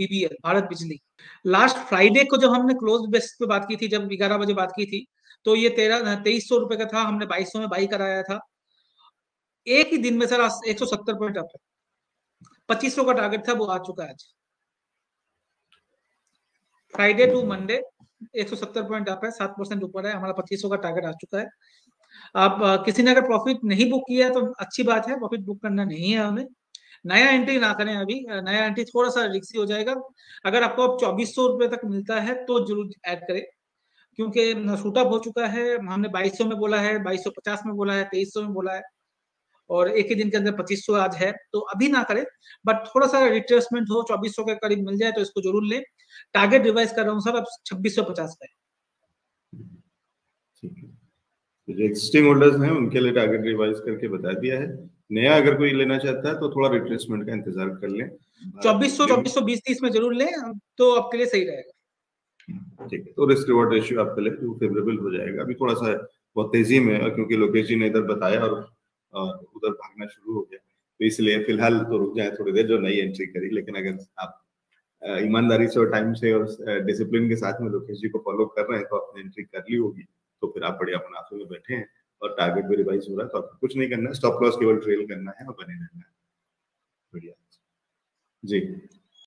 BBL Bharat बिजली। Last Friday को जब हमने क्लोज बेसिस पे बात की थी, जब 11 बजे बात की थी, तो ये 2300 रुपए का था, हमने 2200 में बाई कराया था। एक ही दिन में सर 170 पॉइंट अप है, 2500 का टारगेट था, वो आ चुका है आज। Friday to Monday 170 point up है, 7% ऊपर है, हमारा 2500 का टारगेट आ चुका है। आप किसी ने अगर प्रॉफिट नहीं बुक किया है तो अच्छी बात है, प्रॉफिट बुक करना नहीं है हमें। नया एंट्री ना करें अभी, नया एंट्री थोड़ा सा रिस्की हो जाएगा। अगर आपको अब 2400 रुपए तक मिलता है तो जरूर ऐड करें, क्योंकि शूट अप हो चुका है। हमने 2200 में बोला है, 2250 में बोला है, 2300 में बोला है, और एक ही दिन के अंदर 2500 आज है, तो अभी ना करें। बट थोड़ा सा रिट्रेसमेंट हो, 2400 के करीब मिल जाए तो इसको जरूर लें। टारगेट रिवाइज कर रहा हूँ सर, अब 2650 का है। ठीक है, जो एक्सिस्टिंग होल्डर्स हैं उनके लिए टारगेट रिवाइज करके बता दिया है। नया अगर कोई लेना चाहता है तो थोड़ा रिट्रेसमेंट का इंतजार कर लें, 2400 2420-30 में जरूर लें, तो आपके लिए सही रहेगा। ठीक है, तो रिस्क रिवॉर्ड रेशियो आपके लिए फेवरेबल हो जाएगा। अभी थोड़ा सा बहुत तेजी में है, क्योंकि लोकेश जी ने इधर बताया और उधर भागना शुरू हो गया, तो इसलिए फिलहाल तो रुक जाए थोड़ी देर, जो नई एंट्री करी। लेकिन अगर आप ईमानदारी से और टाइम से और डिसिप्लिन के साथ में लोकेश जी को फॉलो कर रहे हैं तो आपने एंट्री कर ली होगी, तो फिर आप बढ़िया मुनाफे में बैठे हैं और टारगेट भी रिवाइज हो रहा है, तो आपको कुछ नहीं करना है, स्टॉप लॉस केवल ट्रेल करना है और बने रहना है। बढ़िया जी।